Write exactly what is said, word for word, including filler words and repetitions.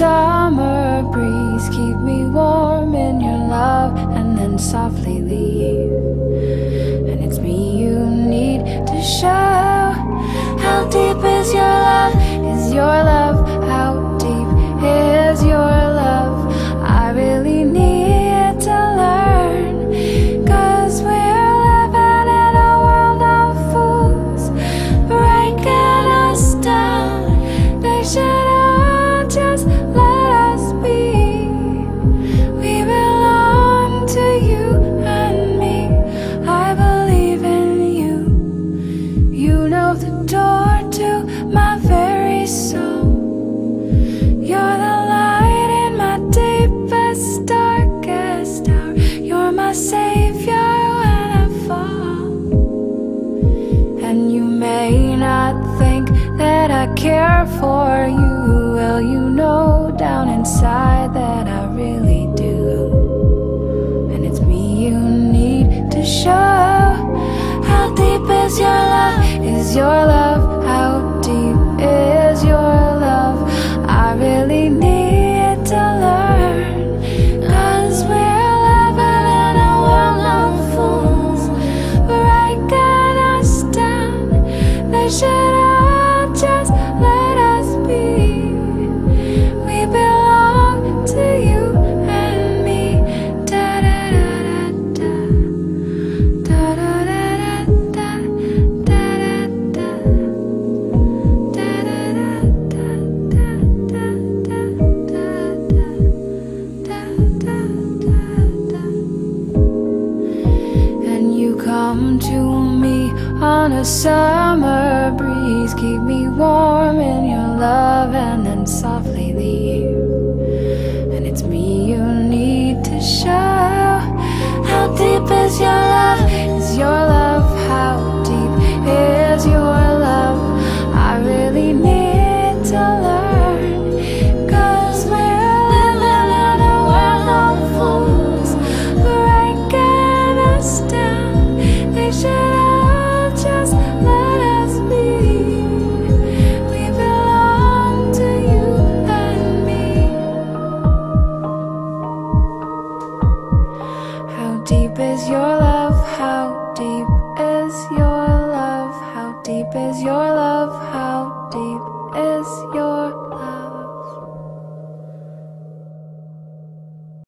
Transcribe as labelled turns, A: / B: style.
A: summer breeze, keep me warm in your love, and then softly leave. And it's me you need to show. How deep is your love? Is your love? How deep is your love? I really need to learn, 'cause we're living in a world of fools, breaking us down. They should all just let us be. We belong to you and me. I believe in you. You know the door to my very soul. You're the light in my deepest, darkest hour. You're my savior when I fall. And you may not think that I care for you. Well, you know down inside that I really do. And it's me you need to show. How deep is your love? Is your love? How deep is your love? I really need to learn, 'cause we're living in a world of fools, breaking us down. They should all just let us be. We belong to you and me. Da da da da da da da da da da da da. And you come to me on a summer breeze, keep me warm in your love, and then softly leave. And it's me you need to show. How deep is your love? Is your love? How deep is your love? I really need to learn, 'cause we're living in a world of fools, breaking us down. They should all just let us be. We belong to you and me. How deep is your love? How deep is your love? How deep is your love?